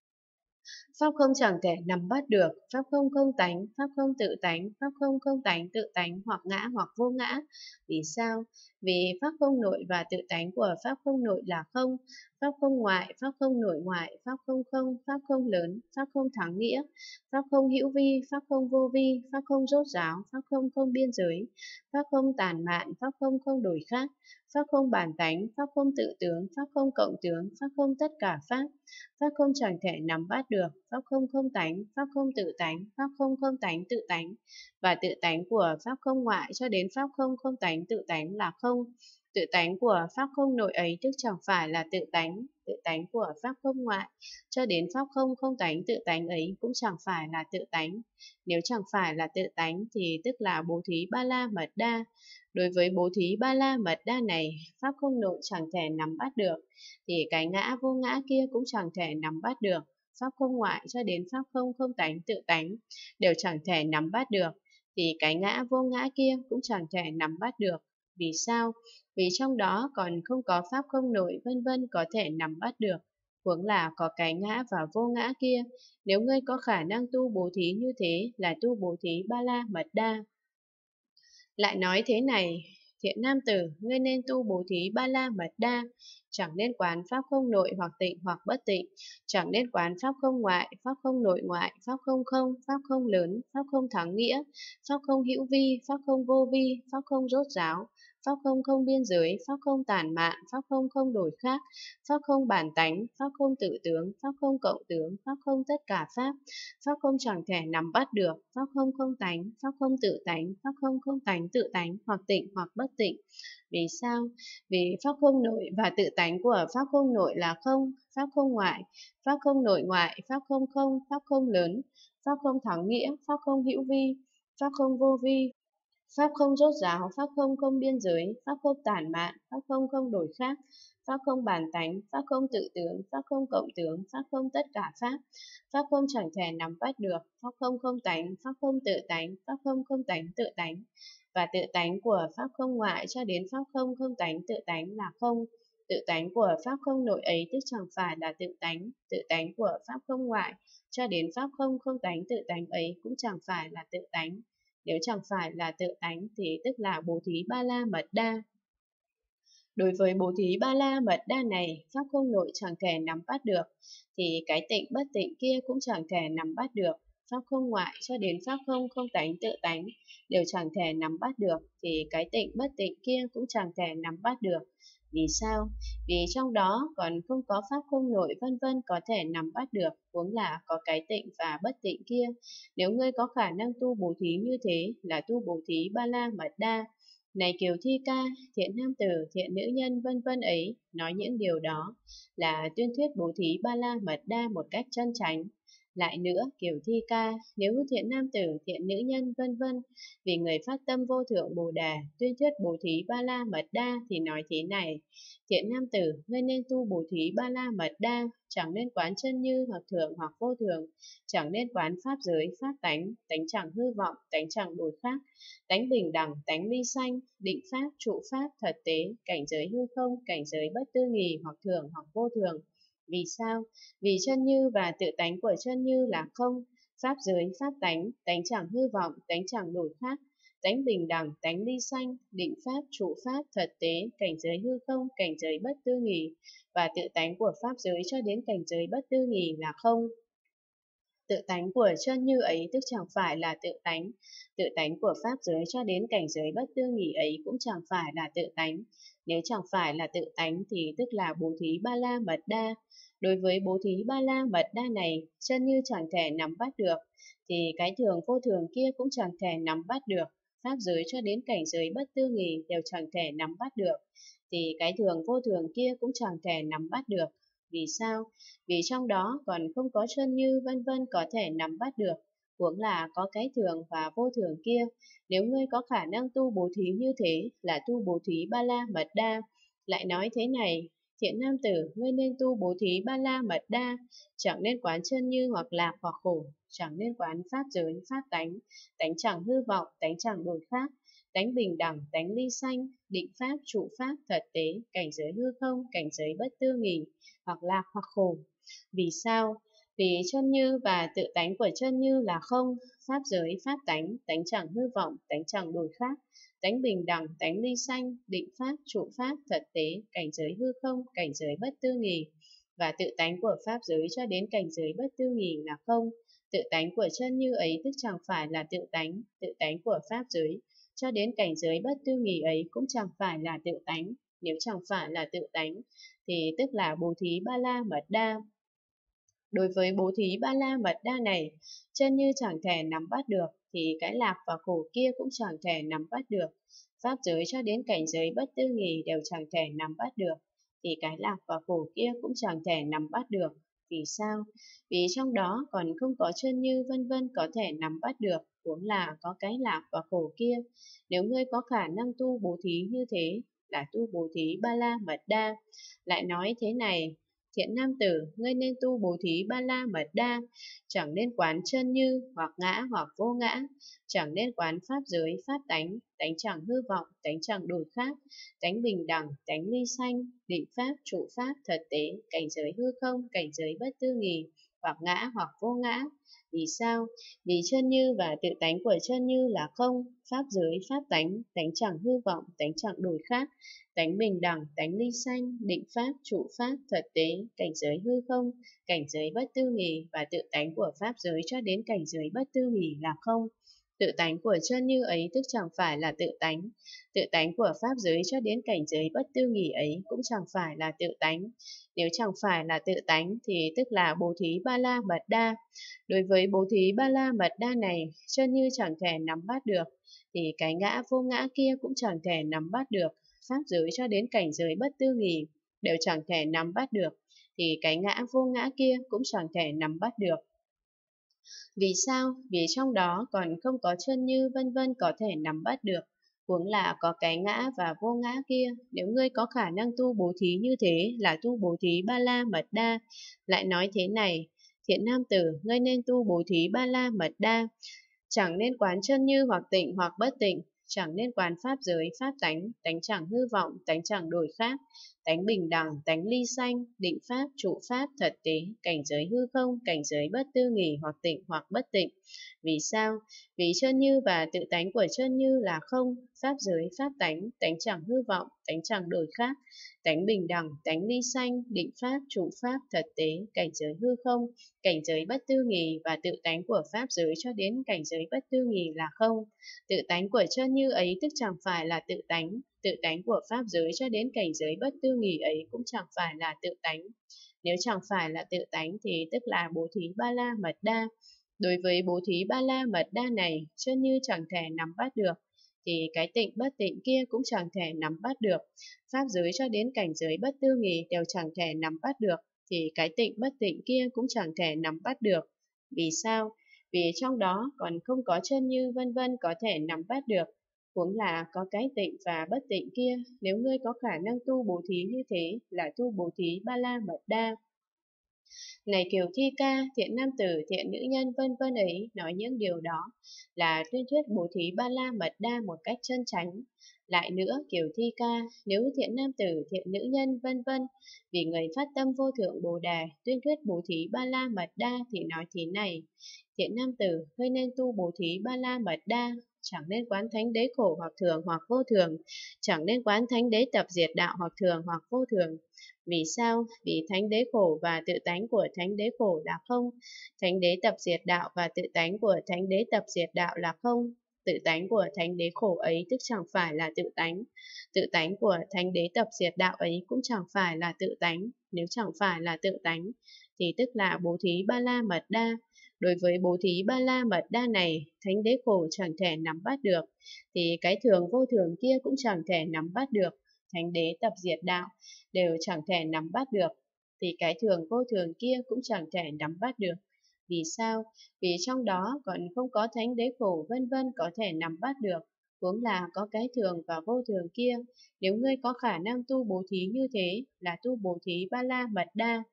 Pháp không chẳng thể nắm bắt được, pháp không không tánh, pháp không tự tánh, pháp không không tánh tự tánh hoặc ngã hoặc vô ngã. Vì sao? Vì pháp không nội và tự tánh của pháp không nội là không, pháp không ngoại, pháp không nội ngoại, pháp không không, pháp không lớn, pháp không thắng nghĩa, pháp không hữu vi, pháp không vô vi, pháp không rốt ráo, pháp không không biên giới, pháp không tản mạn, pháp không không đổi khác, pháp không bản tánh, pháp không tự tướng, pháp không cộng tướng, pháp không tất cả pháp. Pháp không chẳng thể nắm bắt được, pháp không không tánh, pháp không tự tánh, pháp không không tánh tự tánh, và tự tánh của pháp không ngoại cho đến pháp không không tánh tự tánh là không. Tự tánh của pháp không nội ấy tức chẳng phải là tự tánh của pháp không ngoại, cho đến pháp không không tánh tự tánh ấy cũng chẳng phải là tự tánh. Nếu chẳng phải là tự tánh thì tức là bố thí ba la mật đa. Đối với bố thí ba la mật đa này, pháp không nội chẳng thể nắm bắt được, thì cái ngã vô ngã kia cũng chẳng thể nắm bắt được. Pháp không ngoại cho đến pháp không không tánh tự tánh đều chẳng thể nắm bắt được, thì cái ngã vô ngã kia cũng chẳng thể nắm bắt được. Vì sao? Vì trong đó còn không có pháp không nội vân vân có thể nắm bắt được, huống là có cái ngã và vô ngã kia. Nếu ngươi có khả năng tu bố thí như thế là tu bố thí ba la mật đa. Lại nói thế này, thiện nam tử, ngươi nên tu bố thí ba la mật đa, chẳng nên quán pháp không nội hoặc tịnh hoặc bất tịnh, chẳng nên quán pháp không ngoại, pháp không nội ngoại, pháp không không, pháp không lớn, pháp không thắng nghĩa, pháp không hữu vi, pháp không vô vi, pháp không rốt ráo, pháp không không biên giới, pháp không tản mạn, pháp không không đổi khác, pháp không bản tánh, pháp không tự tướng, pháp không cộng tướng, pháp không tất cả pháp, pháp không chẳng thể nắm bắt được, pháp không không tánh, pháp không tự tánh, pháp không không tánh tự tánh, hoặc tịnh hoặc bất tịnh. Vì sao? Vì pháp không nội và tự tánh của pháp không nội là không, pháp không ngoại, pháp không nội ngoại, pháp không không, pháp không lớn, pháp không thắng nghĩa, pháp không hữu vi, pháp không vô vi, pháp không rốt ráo, pháp không không biên giới, pháp không tản mạn, pháp không không đổi khác, pháp không bản tánh, pháp không tự tướng, pháp không cộng tướng, pháp không tất cả pháp, pháp không chẳng thể nắm bắt được, pháp không không tánh, pháp không tự tánh, pháp không không tánh tự tánh. Và tự tánh của pháp không ngoại cho đến pháp không không tánh tự tánh là không. Tự tánh của pháp không nội ấy tức chẳng phải là tự tánh của pháp không ngoại cho đến pháp không không tánh tự tánh ấy cũng chẳng phải là tự tánh. Nếu chẳng phải là tự tánh thì tức là bố thí ba la mật đa. Đối với bố thí ba la mật đa này, pháp không nội chẳng thể nắm bắt được, thì cái tịnh bất tịnh kia cũng chẳng thể nắm bắt được. Pháp không ngoại cho đến pháp không không tánh tự tánh đều chẳng thể nắm bắt được, thì cái tịnh bất tịnh kia cũng chẳng thể nắm bắt được. Vì sao? Vì trong đó còn không có pháp không nội vân vân có thể nắm bắt được, huống là có cái tịnh và bất tịnh kia. Nếu ngươi có khả năng tu bố thí như thế là tu bố thí ba la mật đa. Này Kiều Thi Ca, thiện nam tử, thiện nữ nhân vân vân ấy, nói những điều đó là tuyên thuyết bố thí ba la mật đa một cách chân chánh. Lại nữa, Kiều Thi Ca, nếu thiện nam tử, thiện nữ nhân vân vân, vì người phát tâm vô thượng Bồ Đề, tuyên thuyết bố thí ba la mật đa thì nói thế này: thiện nam tử, ngươi nên tu bố thí ba la mật đa, chẳng nên quán chân như hoặc thượng hoặc vô thường, chẳng nên quán pháp giới, pháp tánh, tánh chẳng hư vọng, tánh chẳng đổi khác, tánh bình đẳng, tánh ly sanh, định pháp, trụ pháp, thật tế, cảnh giới hư không, cảnh giới bất tư nghì hoặc thường hoặc vô thường. Vì sao? Vì chân như và tự tánh của chân như là không, pháp giới, pháp tánh, tánh chẳng hư vọng, tánh chẳng đổi khác, tánh bình đẳng, tánh ly sanh, định pháp, trụ pháp, thật tế, cảnh giới hư không, cảnh giới bất tư nghì, và tự tánh của pháp giới cho đến cảnh giới bất tư nghì là không. Tự tánh của chân như ấy tức chẳng phải là tự tánh của pháp giới cho đến cảnh giới bất tư nghì ấy cũng chẳng phải là tự tánh. Nếu chẳng phải là tự tánh thì tức là bố thí ba la mật đa. Đối với bố thí ba la mật đa này, chân như chẳng thể nắm bắt được, thì cái thường vô thường kia cũng chẳng thể nắm bắt được. Pháp giới cho đến cảnh giới bất tư nghì đều chẳng thể nắm bắt được, thì cái thường vô thường kia cũng chẳng thể nắm bắt được. Vì sao? Vì trong đó còn không có chân như vân vân có thể nắm bắt được, huống là có cái thường và vô thường kia. Nếu ngươi có khả năng tu bố thí như thế là tu bố thí ba la mật đa. Lại nói thế này, thiện nam tử, ngươi nên tu bố thí ba la mật đa, chẳng nên quán chân như hoặc lạc hoặc khổ, chẳng nên quán pháp giới, pháp tánh, tánh chẳng hư vọng, tánh chẳng đổi khác, tánh bình đẳng, tánh ly sanh, định pháp, trụ pháp, thật tế, cảnh giới hư không, cảnh giới bất tư nghì, hoặc lạc hoặc khổ. Vì sao? Vì chân như và tự tánh của chân như là không, pháp giới, pháp tánh, tánh chẳng hư vọng, tánh chẳng đổi khác, tánh bình đẳng, tánh ly sanh, định pháp, trụ pháp, thật tế, cảnh giới hư không, cảnh giới bất tư nghì, và tự tánh của pháp giới cho đến cảnh giới bất tư nghì là không. Tự tánh của chân như ấy tức chẳng phải là tự tánh của pháp giới cho đến cảnh giới bất tư nghì ấy cũng chẳng phải là tự tánh. Nếu chẳng phải là tự tánh thì tức là bố thí ba la mật đa. Đối với bố thí ba la mật đa này, chân như chẳng thể nắm bắt được, thì cái lạc và khổ kia cũng chẳng thể nắm bắt được. pháp giới cho đến cảnh giới bất tư nghì đều chẳng thể nắm bắt được, thì cái lạc và khổ kia cũng chẳng thể nắm bắt được. Vì sao? Vì trong đó còn không có chân như vân vân có thể nắm bắt được, huống là có cái lạc và khổ kia. Nếu ngươi có khả năng tu bố thí như thế, là tu bố thí ba la mật đa. Lại nói thế này, thiện nam tử, ngươi nên tu bố thí ba la mật đa, chẳng nên quán chân như, hoặc ngã hoặc vô ngã, chẳng nên quán pháp giới, pháp tánh, tánh chẳng hư vọng, tánh chẳng đổi khác, tánh bình đẳng, tánh ly sanh, định pháp, trụ pháp, thật tế, cảnh giới hư không, cảnh giới bất tư nghì, hoặc ngã hoặc vô ngã. Vì sao? Vì chân như và tự tánh của chân như là không, pháp giới, pháp tánh, tánh chẳng hư vọng, tánh chẳng đổi khác, tánh bình đẳng, tánh ly sanh, định pháp, trụ pháp, thật tế, cảnh giới hư không, cảnh giới bất tư nghì và tự tánh của pháp giới cho đến cảnh giới bất tư nghì là không. Tự tánh của chân như ấy tức chẳng phải là tự tánh của pháp giới cho đến cảnh giới bất tư nghì ấy cũng chẳng phải là tự tánh. Nếu chẳng phải là tự tánh thì tức là bố thí ba la mật đa. Đối với bố thí ba la mật đa này, chân như chẳng thể nắm bắt được, thì cái ngã vô ngã kia cũng chẳng thể nắm bắt được. Pháp giới cho đến cảnh giới bất tư nghì đều chẳng thể nắm bắt được, thì cái ngã vô ngã kia cũng chẳng thể nắm bắt được. Vì sao? Vì trong đó còn không có chân như vân vân có thể nắm bắt được, huống là có cái ngã và vô ngã kia. Nếu ngươi có khả năng tu bố thí như thế là tu bố thí ba la mật đa. Lại nói thế này, thiện nam tử, ngươi nên tu bố thí ba la mật đa, chẳng nên quán chân như hoặc tịnh hoặc bất tịnh, chẳng nên quán pháp giới, pháp tánh, tánh chẳng hư vọng, tánh chẳng đổi khác, tánh bình đẳng, tánh ly sanh, định pháp, trụ pháp, thật tế, cảnh giới hư không, cảnh giới bất tư nghì hoặc tịnh hoặc bất tịnh. Vì sao? Vì chân như và tự tánh của chân như là không, pháp giới, pháp tánh, tánh chẳng hư vọng, tánh chẳng đổi khác, tánh bình đẳng, tánh ly sanh, định pháp, trụ pháp, thật tế, cảnh giới hư không, cảnh giới bất tư nghì và tự tánh của pháp giới cho đến cảnh giới bất tư nghì là không. Tự tánh của chân như ấy tức chẳng phải là tự tánh của pháp giới cho đến cảnh giới bất tư nghì ấy cũng chẳng phải là tự tánh. Nếu chẳng phải là tự tánh thì tức là bố thí ba la mật đa. Đối với bố thí ba la mật đa này, chân như chẳng thể nắm bắt được, thì cái tịnh bất tịnh kia cũng chẳng thể nắm bắt được. Pháp giới cho đến cảnh giới bất tư nghì đều chẳng thể nắm bắt được, thì cái tịnh bất tịnh kia cũng chẳng thể nắm bắt được. Vì sao? Vì trong đó còn không có chân như vân vân có thể nắm bắt được, huống là có cái tịnh và bất tịnh kia. Nếu ngươi có khả năng tu bố thí như thế là tu bố thí ba la mật đa. Này Kiều Thi Ca, thiện nam tử, thiện nữ nhân vân vân ấy nói những điều đó là tuyên thuyết bố thí ba la mật đa một cách chân chánh. Lại nữa, Kiều Thi Ca, nếu thiện nam tử, thiện nữ nhân vân vân vì người phát tâm vô thượng Bồ Đề tuyên thuyết bố thí ba la mật đa thì nói thế này: thiện nam tử, ngươi nên tu bố thí ba la mật đa, chẳng nên quán thánh đế khổ hoặc thường hoặc vô thường, chẳng nên quán thánh đế tập diệt đạo hoặc thường hoặc vô thường. Vì sao? Vì thánh đế khổ và tự tánh của thánh đế khổ là không, thánh đế tập diệt đạo và tự tánh của thánh đế tập diệt đạo là không. Tự tánh của thánh đế khổ ấy tức chẳng phải là tự tánh của thánh đế tập diệt đạo ấy cũng chẳng phải là tự tánh. Nếu chẳng phải là tự tánh thì tức là bố thí ba la mật đa. Đối với bố thí ba la mật đa này, thánh đế khổ chẳng thể nắm bắt được, thì cái thường vô thường kia cũng chẳng thể nắm bắt được, thánh đế tập diệt đạo đều chẳng thể nắm bắt được, thì cái thường vô thường kia cũng chẳng thể nắm bắt được. Vì sao? Vì trong đó còn không có thánh đế khổ vân vân có thể nắm bắt được, huống là có cái thường và vô thường kia. Nếu ngươi có khả năng tu bố thí như thế là tu bố thí ba la mật đa.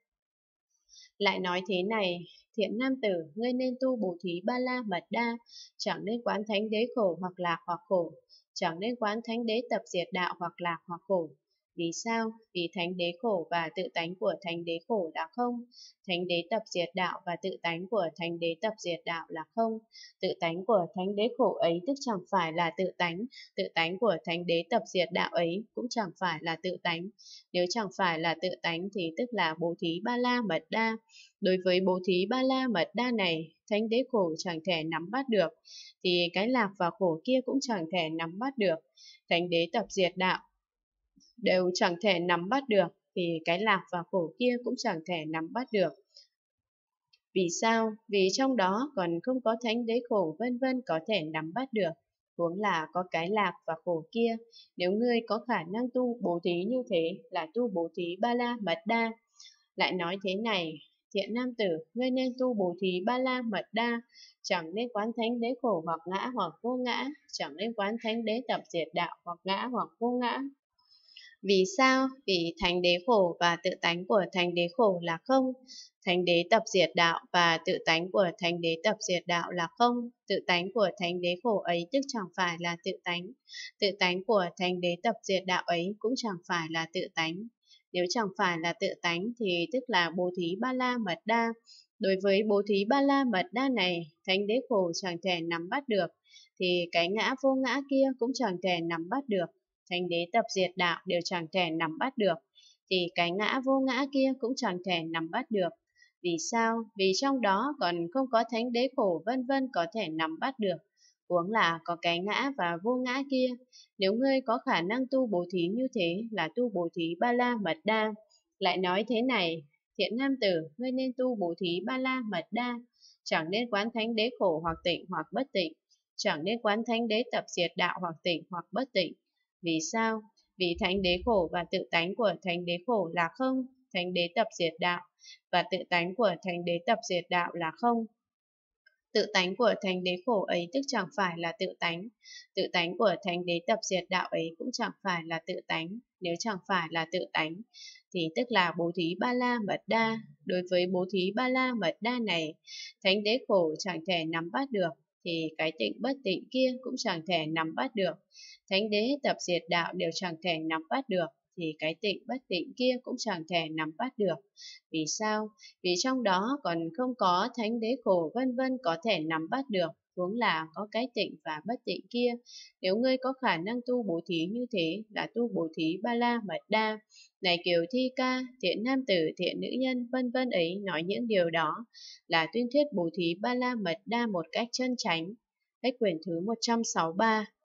Lại nói thế này, thiện nam tử, ngươi nên tu bố thí ba la mật đa, chẳng nên quán thánh đế khổ hoặc lạc hoặc khổ, chẳng nên quán thánh đế tập diệt đạo hoặc lạc hoặc khổ. Vì sao? Vì thánh đế khổ và tự tánh của thánh đế khổ là không, thánh đế tập diệt đạo và tự tánh của thánh đế tập diệt đạo là không. Tự tánh của thánh đế khổ ấy tức chẳng phải là tự tánh của thánh đế tập diệt đạo ấy cũng chẳng phải là tự tánh. Nếu chẳng phải là tự tánh thì tức là bố thí ba la mật đa. Đối với bố thí ba la mật đa này, thánh đế khổ chẳng thể nắm bắt được, thì cái lạc và khổ kia cũng chẳng thể nắm bắt được. Thánh đế tập diệt đạo đều chẳng thể nắm bắt được, thì cái lạc và khổ kia cũng chẳng thể nắm bắt được. Vì sao? Vì trong đó còn không có thánh đế khổ vân vân có thể nắm bắt được, huống là có cái lạc và khổ kia. Nếu ngươi có khả năng tu bố thí như thế là tu bố thí ba la mật đa. Lại nói thế này, thiện nam tử, ngươi nên tu bố thí ba la mật đa, chẳng nên quán thánh đế khổ hoặc ngã hoặc vô ngã, chẳng nên quán thánh đế tập diệt đạo hoặc ngã hoặc vô ngã. Vì sao? Vì thánh đế khổ và tự tánh của thánh đế khổ là không. Thánh đế tập diệt đạo và tự tánh của thánh đế tập diệt đạo là không. Tự tánh của thánh đế khổ ấy tức chẳng phải là tự tánh. Tự tánh của thánh đế tập diệt đạo ấy cũng chẳng phải là tự tánh. Nếu chẳng phải là tự tánh thì tức là bố thí ba la mật đa. Đối với bố thí ba la mật đa này, thánh đế khổ chẳng thể nắm bắt được, thì cái ngã vô ngã kia cũng chẳng thể nắm bắt được. Thánh đế tập diệt đạo đều chẳng thể nắm bắt được, thì cái ngã vô ngã kia cũng chẳng thể nắm bắt được. Vì sao? Vì trong đó còn không có thánh đế khổ vân vân có thể nắm bắt được, huống là có cái ngã và vô ngã kia. Nếu ngươi có khả năng tu bố thí như thế là tu bố thí ba la mật đa. Lại nói thế này, thiện nam tử, ngươi nên tu bố thí ba la mật đa, chẳng nên quán thánh đế khổ hoặc tịnh hoặc bất tịnh, chẳng nên quán thánh đế tập diệt đạo hoặc tịnh hoặc bất tịnh. Vì sao? Vì thánh đế khổ và tự tánh của thánh đế khổ là không, thánh đế tập diệt đạo và tự tánh của thánh đế tập diệt đạo là không. Tự tánh của thánh đế khổ ấy tức chẳng phải là tự tánh của thánh đế tập diệt đạo ấy cũng chẳng phải là tự tánh. Nếu chẳng phải là tự tánh thì tức là bố thí ba la mật đa. Đối với bố thí ba la mật đa này, thánh đế khổ chẳng thể nắm bắt được, thì cái tịnh bất tịnh kia cũng chẳng thể nắm bắt được. Thánh đế tập diệt đạo đều chẳng thể nắm bắt được, thì cái tịnh bất tịnh kia cũng chẳng thể nắm bắt được. Vì sao? Vì trong đó còn không có thánh đế khổ vân vân có thể nắm bắt được, huống là có cái tịnh và bất tịnh kia. Nếu ngươi có khả năng tu bố thí như thế là tu bố thí ba la mật đa. Này Kiều Thi Ca, thiện nam tử, thiện nữ nhân vân vân ấy nói những điều đó là tuyên thuyết bố thí ba la mật đa một cách chân chánh. Hết quyển thứ 163.